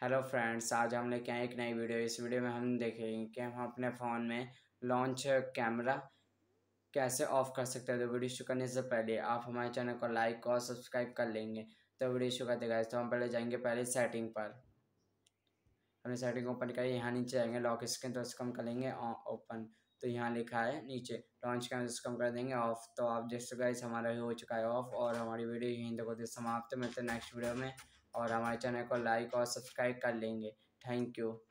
Hello friends, आज हम लेके आए एक नई वीडियो। इस वीडियो में हम देखेंगे कि हम अपने फ़ोन में लॉन्च कैमरा कैसे ऑफ कर सकते हैं। तो वीडियो शुरू करने से पहले आप हमारे चैनल को लाइक और सब्सक्राइब कर लेंगे। तो वीडियो शुरू करते हैं। तो हम पहले जाएंगे पहले सेटिंग पर। हमने सेटिंग ओपन करी, यहाँ नीचे जाएंगे लॉक स्क्रीन, तो इसको हम करेंगे ओपन। तो यहाँ लिखा है नीचे लॉन्च कैमरा, इसको हम कर देंगे ऑफ। तो आप देख सकते गाइस हमारा हो चुका है ऑफ, और हमारी वीडियो यहीं तक होती है समाप्त। मिलते हैं नेक्स्ट वीडियो में, और हमारे चैनल को लाइक और सब्सक्राइब कर लेंगे। Thank you.